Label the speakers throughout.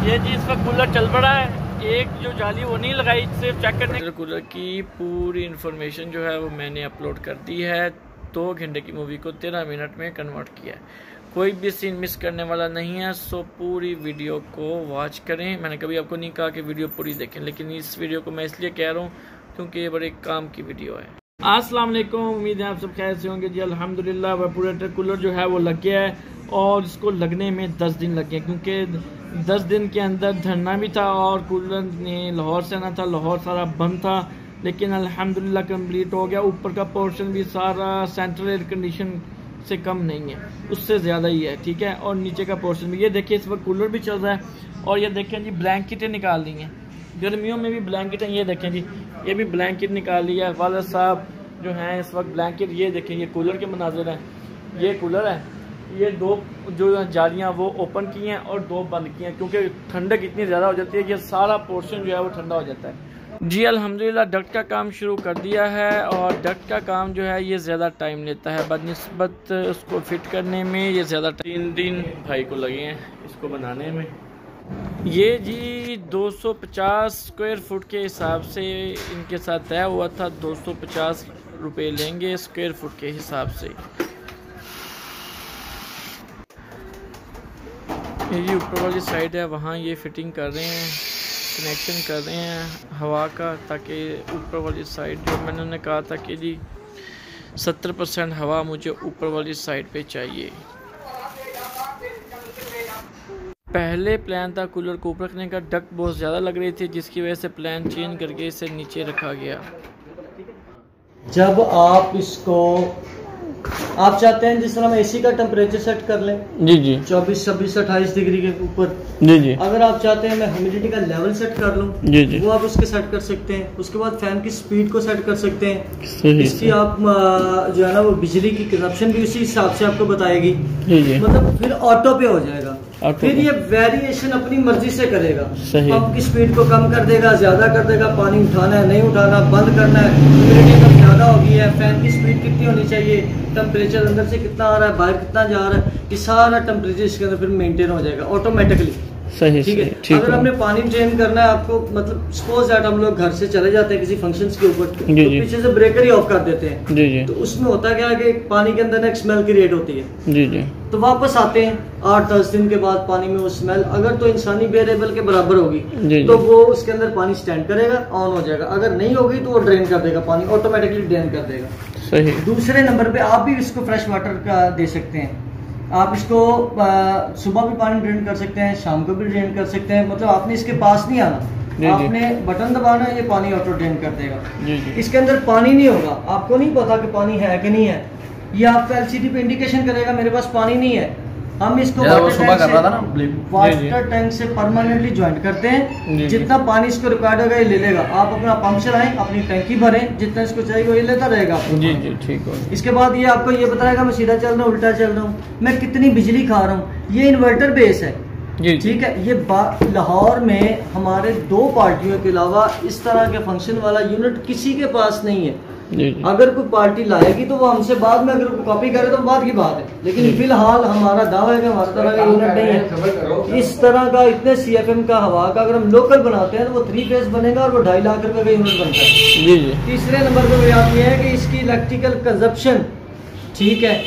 Speaker 1: ये जी इस वक्त कूलर चल पड़ा है, एक जो जाली वो नहीं लगाई, सिर्फ चेक करने। कूलर की पूरी इन्फॉर्मेशन जो है वो मैंने अपलोड कर दी है। 2 घंटे की मूवी को 13 मिनट में कन्वर्ट किया है, कोई भी सीन मिस करने वाला नहीं है। सो पूरी वीडियो को वॉच करें। मैंने कभी आपको नहीं कहा कि वीडियो पूरी देखें, लेकिन इस वीडियो को मैं इसलिए कह रहा हूँ क्योंकि ये बड़े काम की वीडियो है। अस्सलाम वालेकुम, उम्मीद है आप सब खैर से होंगे जी। अल्हम्दुलिल्लाह वेपोरेटर कूलर जो है वो लग गया है और इसको लगने में 10 दिन लग गए, क्योंकि 10 दिन के अंदर धरना भी था और कूलर ने लाहौर से आना था, लाहौर सारा बंद था, लेकिन अल्हम्दुलिल्लाह कंप्लीट हो गया। ऊपर का पोर्शन भी सारा सेंट्रल एयर कंडीशन से कम नहीं है, उससे ज़्यादा ही है, ठीक है। और नीचे का पोर्शन भी, ये देखिए इस वक्त कूलर भी चल रहा है। और ये देखें जी ब्लैंकेटें निकाल दी हैं, गर्मियों में भी ब्लैंकेटें, ये देखें जी ये भी ब्लैंकेट निकाल लिया है। वाला साहब जो हैं इस वक्त ब्लैंकेट, ये देखें ये कूलर के मनाजिर हैं। ये कूलर है, ये 2 जो जालियाँ वो ओपन की हैं और 2 बंद की हैं, क्योंकि ठंडक इतनी ज़्यादा हो जाती है कि सारा पोर्शन जो है वो ठंडा हो जाता है जी। अल्हम्दुलिल्लाह डक्ट का काम शुरू कर दिया है और डक्ट का काम जो है ये ज़्यादा टाइम लेता है, बनिस्बत उसको फिट करने में ये ज़्यादा 3 दिन भाई को लगे हैं इसको बनाने में। ये जी 250 स्क्वायर फुट के हिसाब से इनके साथ तय हुआ था, 250 रुपये लेंगे स्क्वायर फुट के हिसाब से। ये ऊपर वाली साइड है, वहाँ ये फिटिंग कर रहे हैं, कनेक्शन कर रहे हैं हवा का, ताकि ऊपर वाली साइड जो मैंने उन्हें कहा था कि जी 70% हवा मुझे ऊपर वाली साइड पे चाहिए। पहले प्लान था कूलर को ऊपर रखने का, डक्ट बहुत ज़्यादा लग रही थी जिसकी वजह से प्लान चेंज करके इसे नीचे रखा गया।
Speaker 2: जब आप इसको आप चाहते हैं जिस तरह हम एसी का टेम्परेचर सेट कर लें
Speaker 1: जी जी
Speaker 2: 24, 26, 28 डिग्री के ऊपर
Speaker 1: जी जी,
Speaker 2: अगर आप चाहते हैं मैं ह्यूमिडिटी का लेवल सेट कर लूं
Speaker 1: जी जी,
Speaker 2: वो आप उसके सेट कर सकते हैं। उसके बाद फैन की स्पीड को सेट कर सकते हैं।
Speaker 1: सही
Speaker 2: इसकी आप जो है ना वो बिजली की कंजप्शन भी उसी हिसाब से आपको बताएगी
Speaker 1: जी जी,
Speaker 2: मतलब फिर ऑटो पे हो जाएगा। फिर ये वेरिएशन अपनी मर्जी से करेगा, पंप की स्पीड को कम कर देगा, ज्यादा कर देगा, पानी उठाना है नहीं उठाना, बंद करना है, ह्यूमिडिटी कब ज्यादा होगी है, फैन की स्पीड कितनी होनी चाहिए, टेम्परेचर अंदर से कितना आ रहा है, बाहर कितना जा रहा है, ये सारा टेम्परेचर इसके अंदर फिर मेंटेन हो जाएगा ऑटोमेटिकली।
Speaker 1: सही
Speaker 2: ठीक है। अगर हमने पानी ड्रेन करना है आपको, मतलब सपोज दैट हम लोग घर से चले जाते हैं किसी फंक्शंस के ऊपर, तो पीछे से ब्रेकर ही ऑफ कर देते हैं जी जी, तो उसमें होता क्या है कि पानी के अंदर एक स्मेल क्रिएट होती है जी जी, तो वापस आते हैं 8-10 दिन के बाद पानी में वो स्मेल अगर तो इंसानी वेरिएबल के बराबर होगी जी तो वो उसके अंदर पानी स्टैंड करेगा, ऑन हो जाएगा। अगर नहीं होगी तो वो ड्रेन कर देगा, पानी ऑटोमेटिकली ड्रेन कर देगा। सही। दूसरे नंबर पे आप भी इसको फ्रेश वाटर का दे सकते हैं। आप इसको सुबह भी पानी ड्रेन कर सकते हैं, शाम को भी ड्रेन कर सकते हैं, मतलब आपने इसके पास नहीं आना, आपने बटन दबाना है, ये पानी ऑटो ड्रेन कर देगा जी जी। इसके अंदर पानी नहीं होगा, आपको नहीं पता कि पानी है कि नहीं है, ये आपको एलसीडी पे इंडिकेशन करेगा मेरे पास पानी नहीं है। हम इसको वाटर टैंक से परमानेंटली ज्वाइंट करते हैं, जितना पानी इसको रिक्वायर्ड होगा ये ले लेगा। आप अपना पंप चलाएं, अपनी टैंकी भरें, जितना इसको चाहिए वो ये लेता रहेगा जी जी, ठीक है। इसके बाद ये आपको ये बताएगा मैं सीधा चल रहा हूँ उल्टा चल रहा हूँ, मैं कितनी बिजली खा रहा हूँ। ये इन्वर्टर बेस है ठीक है। ये लाहौर में हमारे 2 पार्टियों के अलावा इस तरह के फंक्शन वाला यूनिट किसी के पास नहीं है जी जी। अगर कोई पार्टी लाएगी तो वो हमसे बाद में अगर कॉपी करे तो बाद की बात है, लेकिन फिलहाल हमारा दावा है कि हमारे तरह का यूनिट नहीं है इस तरह का। इतने CFM का हवा का अगर हम लोकल बनाते हैं तो वो 3 फेज बनेगा और वो 2.5 लाख रुपए का यूनिट बनता है जी जी। तीसरे नंबर पर बात यह है कि इसकी इलेक्ट्रिकल कंजप्शन ठीक है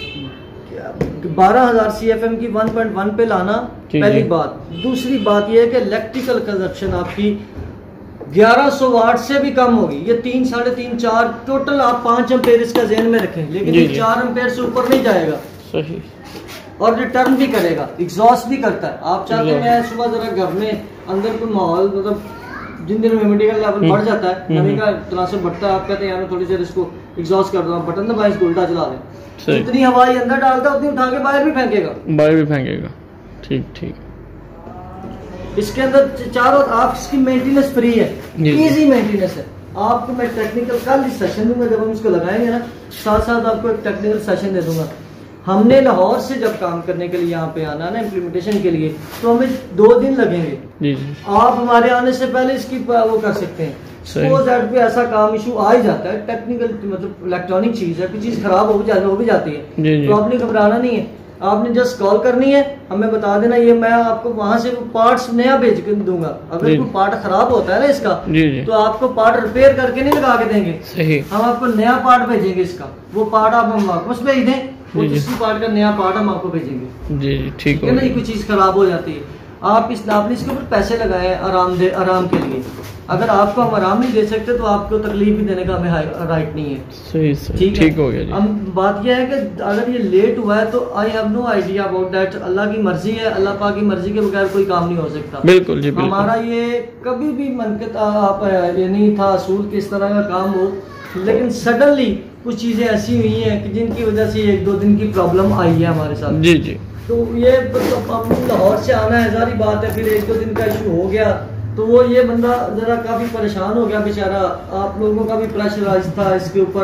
Speaker 2: 12,000 CFM की 1.1 पे लाना पहली बात। दूसरी बात यह है कि इलेक्ट्रिकल कंजप्शन आपकी 1100 वाट से भी कम होगी। ये 3, 3.5, 4 टोटल आप 5 एम्पेयर इसका ज़हन में रखें, लेकिन ये 4 एम्पेयर से ऊपर नहीं जाएगा सही। और रिटर्न भी करेगा, एग्जॉस्ट भी करता है। आप चाहते हैं सुबह जरा घर में अंदर कोई माहौल मतलब जिन दिनों में मेडिकल लेवल बढ़ जाता है, नमी का तनासब बढ़ता है, आप कहते हैं यार थोड़ी देर इसको एग्जॉस्ट कर दो, बटन दबाएं इसको उल्टा चला दें, जितनी हवाई अंदर डालता है उतनी उठा के बाहर भी फेंकेगा ठीक ठीक। इसके अंदर चारों आप इसकी मेंटेनेंस फ्री है, इजी मेंटेनेंस है। आपको मैं टेक्निकल कल इस सेशन दूंगा, जब हम इसको लगाएंगे ना साथ साथ आपको एक टेक्निकल सेशन दे दूंगा। हमने लाहौर से जब काम करने के लिए यहाँ पे आना ना इम्प्लीमेंटेशन के लिए, तो हमें 2 दिन लगेंगे जी जी। आप हमारे आने से पहले इसकी वो कर सकते हैं। सपोज दैट पे ऐसा काम इशू आ ही जाता है, टेक्निकल मतलब इलेक्ट्रॉनिक चीज है, कोई चीज खराब हो भी जाती है जी जी। तो आपने घबराना नहीं है, आपने जस्ट कॉल करनी है, हमें बता देना, ये मैं आपको वहां से पार्ट्स नया भेज कर दूंगा। अगर कोई पार्ट खराब होता है ना इसका, तो आपको पार्ट रिपेयर करके नहीं लगा के देंगे, सही। हम आपको नया पार्ट भेजेंगे इसका, वो पार्ट आप हम वापस भेज दें, वो दूसरी पार्ट का नया पार्ट हम आपको भेजेंगे। जी ठीक है ना। कोई चीज खराब हो जाती है, आपने इसके ऊपर पैसे लगाए आराम के लिए, अगर आपको हम आराम नहीं दे सकते तो आपको तकलीफ भी देने का हमें राइट नहीं है। सही ठीक हो गया जी। हम बात यह है कि अगर ये लेट हुआ है तो I have no idea about that. अल्लाह की मर्जी है, अल्लाह पाक की मर्जी के बगैर कोई काम नहीं हो सकता। बिल्कुल जी, बिल्कुल। हमारा ये कभी भी मन के आप ये नहीं था असूल कि इस तरह का काम हो, लेकिन सडनली कुछ चीजें ऐसी हुई हैं कि जिनकी वजह से 1-2 दिन की प्रॉब्लम आई है हमारे साथ। जी जी। तो ये लाहौर से आना है, सारी बात है, फिर 1-2 दिन का इशू हो गया तो वो ये बंदा जरा काफी परेशान हो गया बेचारा। आप लोगों का भी प्रेशराइज था इसके ऊपर।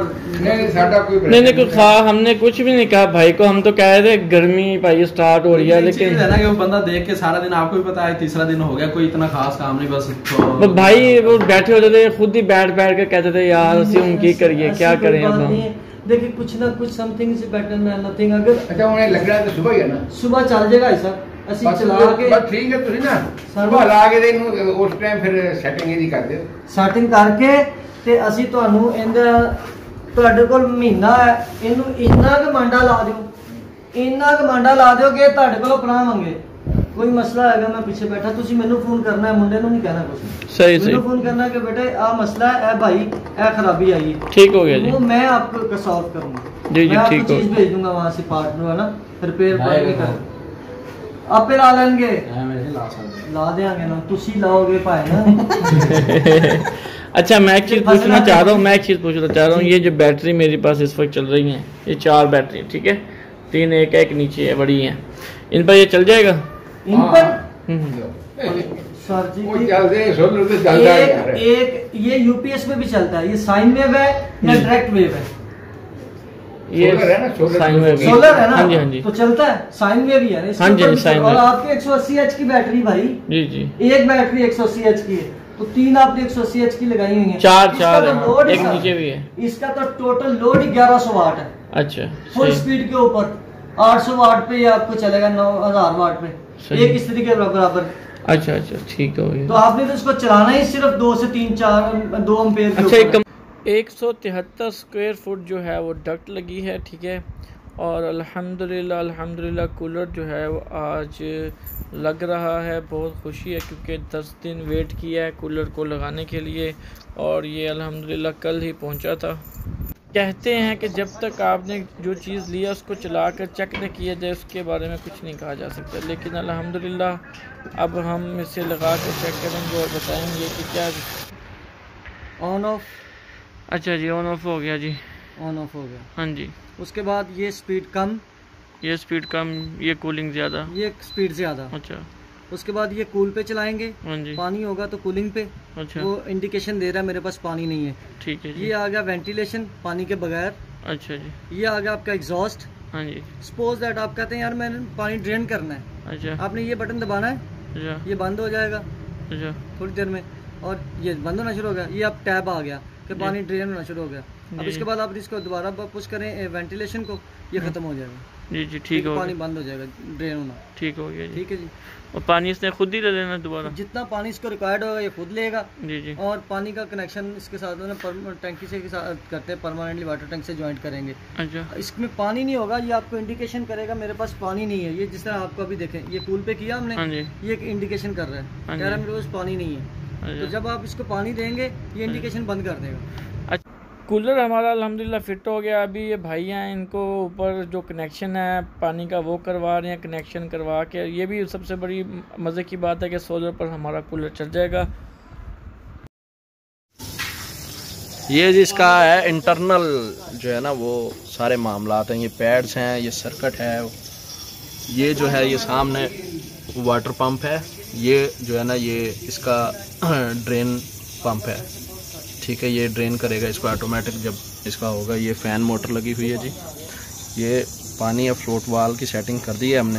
Speaker 2: नहीं कोई हमने कुछ भी नहीं कहा भाई को, हम तो कह रहे गर्मी भाई स्टार्ट हो रही है, लेकिन है ना कि वो बंदा देख के सारा दिन, आपको भी पता है तीसरा दिन हो गया, कोई इतना खास काम नहीं, बस तो भाई वो बैठे होते थे, खुद ही बैठ के कहते थे यार ਅਸੀਂ ਹੁਣ ਕੀ करिए, क्या करें अब हम। देखिए कुछ ना कुछ something is better than nothing. अगर अच्छा उन्हें लग रहा है तो सुबह ही है ना, सुबह चल जाएगा ऐसा ਅਸੀਂ ਚਲਾ ਕੇ ਬਸ ਠੀਕ ਹੈ। ਤੁਸੀਂ ਨਾ ਸੁਬਹ ਲਾ ਕੇ ਇਹਨੂੰ ਉਸ ਟਾਈਮ ਫਿਰ ਸੈਟਿੰਗ ਇਹਦੀ ਕਰ ਦਿਓ, ਸੈਟਿੰਗ ਕਰਕੇ ਤੇ ਅਸੀਂ ਤੁਹਾਨੂੰ ਇਹਦਾ ਤੁਹਾਡੇ ਕੋਲ ਮਹੀਨਾ ਹੈ, ਇਹਨੂੰ ਇੰਨਾ ਕੁ ਮੰਡਾ ਲਾ ਦਿਓ, ਇੰਨਾ ਕੁ ਮੰਡਾ ਲਾ ਦਿਓ ਕਿ ਤੁਹਾਡੇ ਕੋਲੋਂ ਪਨਾ ਮੰਗੇ। ਕੋਈ ਮਸਲਾ ਹੈਗਾ ਮੈਂ ਪਿੱਛੇ ਬੈਠਾ, ਤੁਸੀਂ ਮੈਨੂੰ ਫੋਨ ਕਰਨਾ ਹੈ, ਮੁੰਡੇ ਨੂੰ ਨਹੀਂ ਕਹਿਣਾ ਕੁਝ। ਸਹੀ ਮੈਨੂੰ ਫੋਨ करना कि बेटे आ मसला है, ए भाई ए खराबी आई है, ठीक हो गया जी, वो मैं आपको सॉल्व करूंगा। जी जी ठीक हो, चीज भेज दूंगा वहां से पार्टनर है ना, रिपेयर करेंगे, आपे ला लेंगे, ला देंगे ना, तुसी लाओगे भाई ना। अच्छा मैं एक चीज पूछना चाह रहा हूँ, ये जो बैटरी मेरे पास इस वक्त चल रही है, ये 4 बैटरी ठीक है, 3 एक नीचे है, बड़ी है, इन पर ये चल जाएगा? इन पर सर जी एक ये यूपीएस में भी चलता है, ये साइन वेव है या डायरेक्ट वेव है? ये साइन वेव सोलर है ना। हाँ जी हाँ जी, तो चलता है साइन वेव ही है। हाँ जी साइन वेव। और आपके 180 एच की बैटरी भाई, जी जी, एक बैटरी 180 एच की है, तो 3 आपने 180 एच की लगाई हुई है, 4 एक नीचे भी है, इसका तो टोटल लोड ही 1100 वाट है। अच्छा, फुल स्पीड के ऊपर 800 वाट पे आपको चलेगा, 9000 वाट पे, एक इस तरीके बराबर। अच्छा अच्छा ठीक है। तो आपने तो इसको चलाना ही सिर्फ 2 से 2 एम्पेयर के ऊपर। 173 स्क्वायर फुट जो है वो डक्ट लगी है ठीक है, और अल्हम्दुलिल्लाह कूलर जो है वो आज लग रहा है। बहुत खुशी है क्योंकि 10 दिन वेट किया है कूलर को लगाने के लिए, और ये अल्हम्दुलिल्लाह कल ही पहुंचा था। कहते हैं कि जब तक आपने जो चीज़ लिया उसको चला कर चेक न किया जाए उसके बारे में कुछ नहीं कहा जा सकता, लेकिन अल्हम्दुलिल्लाह अब हम इसे लगा कर चेक करेंगे और बताएंगे कि क्या ऑन ऑफ। अच्छा जी ऑन ऑफ हो गया जी, ऑन ऑफ हो गया। हाँ जी, उसके बाद ये स्पीड कम, ये कूलिंग ज़्यादा, ये स्पीड ज़्यादा। अच्छा, उसके बाद ये कूल पे चलाएंगे। हाँ जी, पानी होगा तो कूलिंग पे। अच्छा, वो इंडिकेशन दे रहा है मेरे पास पानी नहीं है, ठीक है जी। ये आ गया वेंटिलेशन पानी के बगैर। अच्छा जी, ये आ गया आपका एग्जॉस्ट। हाँ जी, सपोज दैट आप कहते हैं यार मैंने पानी ड्रेन करना है, अच्छा, आपने ये बटन दबाना है, अच्छा, ये बंद हो जाएगा, अच्छा, थोड़ी देर में, और ये बंद होना शुरू हो गया, ये अब टैब आ गया कि पानी ड्रेन होना शुरू हो गया। अब इसके बाद आप इसको दोबारा पुश करें वेंटिलेशन को, ये खत्म हो जाएगा। जी जी ठीक है, पानी बंद हो जाएगा ड्रेन होना, ठीक हो गया। ठीक है जी, और पानी इसने खुद ही ले लेना दोबारा, जितना पानी इसको रिक्वायर्ड होगा ये खुद लेगा। जी जी, और पानी का कनेक्शन इसके साथ टंकी से करते हैं, परमानेंटली वाटर टैंक से ज्वाइंट करेंगे। अच्छा, इसमें पानी नहीं होगा, ये आपको इंडिकेशन करेगा मेरे पास पानी नहीं है। ये जिस तरह आपको अभी देखें, ये कूल पे किया हमने, ये एक इंडिकेशन कर रहा है, कह रहा है मेरे पास पानी नहीं है। तो जब आप इसको पानी देंगे ये इंडिकेशन बंद कर देगा। कूलर हमारा अल्हम्दुलिल्लाह फिट हो गया। अभी ये भाई हैं, इनको ऊपर जो कनेक्शन है पानी का वो करवा रहे हैं, कनेक्शन करवा के। ये भी सबसे बड़ी मज़े की बात है कि सोलर पर हमारा कूलर चल जाएगा।
Speaker 3: ये जिसका है इंटरनल जो है ना वो सारे मामलात हैं, ये पैड्स हैं, ये सर्किट है, ये जो है ये सामने वाटर पंप है, ये जो है ना ये इसका ड्रेन पंप है, ठीक है, ये ड्रेन करेगा इसको ऑटोमेटिक जब इसका होगा। ये फ़ैन मोटर लगी हुई है जी, ये पानी या फ्लोट वाल की सेटिंग कर दी है हमने।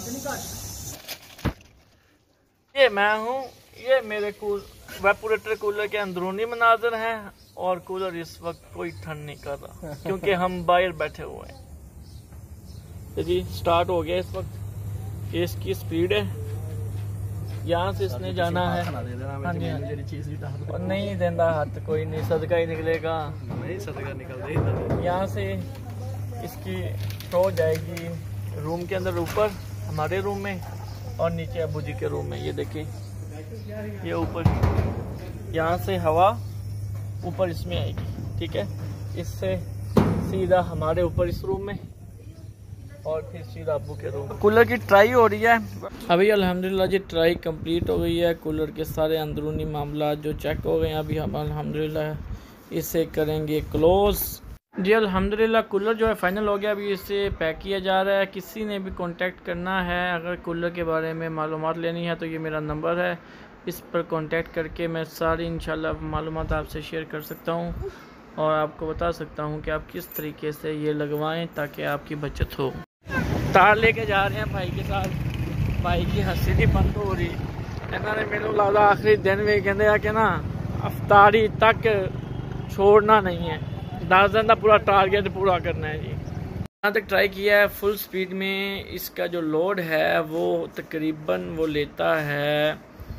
Speaker 1: ये मैं हूँ, ये मेरे वेपोरेटर कूलर के अंदरूनी मनाजर हैं, और कूलर इस वक्त कोई ठंड नहीं कर रहा क्योंकि हम बाहर बैठे हुए हैं। तो जी स्टार्ट हो गया इस वक्त। ये इसकी स्पीड है, यहाँ से इसने जाना है। हाँ जी हाँ जी, और नहीं देंदा हाथ कोई नहीं, सदका ही निकलेगा। नहीं सदका निकल रही। यहाँ से इसकी थ्रो जाएगी रूम के अंदर, ऊपर हमारे रूम में और नीचे अबू जी के रूम में। ये देखें ये ऊपर, यहाँ से हवा ऊपर इसमें आएगी, ठीक है। इससे सीधा हमारे ऊपर इस रूम में और फिर सीधा अबू के रूम। कूलर की ट्राई हो रही है अभी, अल्हम्दुलिल्लाह जी ट्राई कंप्लीट हो गई है। कूलर के सारे अंदरूनी मामला जो चेक हो गए हैं, अभी हम अल्हम्दुलिल्लाह इसे करेंगे क्लोज। जी अल्हम्दुलिल्लाह कूलर जो है फाइनल हो गया। अभी इसे पैक किया जा रहा है। किसी ने भी कांटेक्ट करना है, अगर कूलर के बारे में मालूमात लेनी है तो ये मेरा नंबर है, इस पर कांटेक्ट करके मैं सारी इंशाल्लाह मालूमात आपसे शेयर कर सकता हूँ और आपको बता सकता हूँ कि आप किस तरीके से ये लगवाएं ताकि आपकी बचत हो। तार लेके जा रहे हैं भाई के साथ, भाई की हंसी नहीं बंद हो रही। इन्होंने मेरे लगता आखिरी दिन में कहते कि ना अफ्तारी तक छोड़ना नहीं है, 10 दिन का पूरा टारगेट पूरा करना है जी। यहाँ तक ट्राई किया है फुल स्पीड में। इसका जो लोड है वो तकरीबन वो लेता है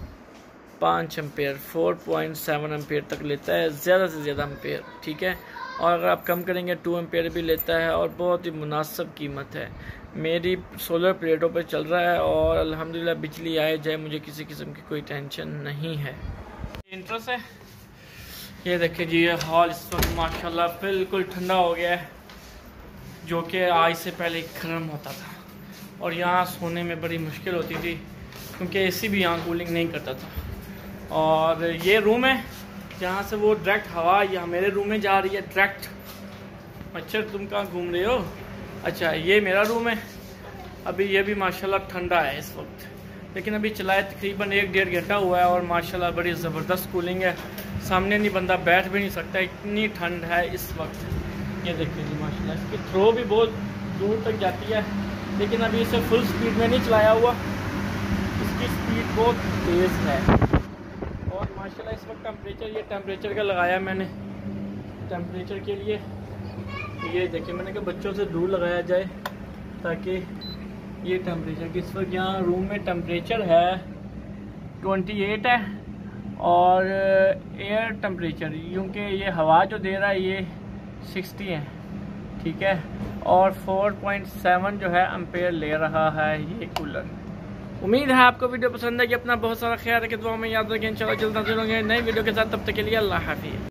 Speaker 1: 5 एम्पेयर, 4.7 एम्पेयर तक लेता है, ज़्यादा से ज़्यादा एम्पेयर, ठीक है। और अगर आप कम करेंगे 2 एम्पेयर भी लेता है और बहुत ही मुनासिब कीमत है। मेरी सोलर प्लेटों पर चल रहा है और अल्हम्दुलिल्लाह बिजली आए जाए मुझे किसी किस्म की कोई टेंशन नहीं है। इंटरेस्ट है। ये देखिए जी ये हॉल इस वक्त माशाल्लाह बिल्कुल ठंडा हो गया है, जो कि आज से पहले गर्म होता था और यहाँ सोने में बड़ी मुश्किल होती थी क्योंकि एसी भी यहाँ कूलिंग नहीं करता था। और ये रूम है जहाँ से वो डायरेक्ट हवा यहाँ मेरे रूम में जा रही है डायरेक्ट। अच्छा तुम कहाँ घूम रहे हो? अच्छा ये मेरा रूम है। अभी ये भी माशाल्लाह ठंडा है इस वक्त, लेकिन अभी चलाए तकरीबन 1-1.5 घंटा हुआ है और माशाल्लाह बड़ी ज़बरदस्त कूलिंग है। सामने नहीं बंदा बैठ भी नहीं सकता, इतनी ठंड है इस वक्त। ये देखिए जी माशाल्लाह इसकी थ्रो भी बहुत दूर तक जाती है, लेकिन अभी इसे फुल स्पीड में नहीं चलाया हुआ, इसकी स्पीड बहुत तेज़ है। और माशाल्लाह इस वक्त टेम्परेचर, ये टेम्परेचर का लगाया मैंने टेम्परेचर के लिए। ये देखिए मैंने कहा बच्चों से दूर लगाया जाए ताकि ये टेम्परेचर की, इस वक्त यहाँ रूम में टेम्परेचर है 28 है और एयर टेम्परेचर क्योंकि ये हवा जो दे रहा है ये 60 है, ठीक है। और 4.7 जो है एम्पेयर ले रहा है ये कूलर। उम्मीद है आपको वीडियो पसंद है कि अपना बहुत सारा ख्याल रखें, दुआ में याद रखें। इंशाल्लाह जल्द हाजिर होंगे नई वीडियो के साथ, तब तक के लिए अल्लाह हाफिज़।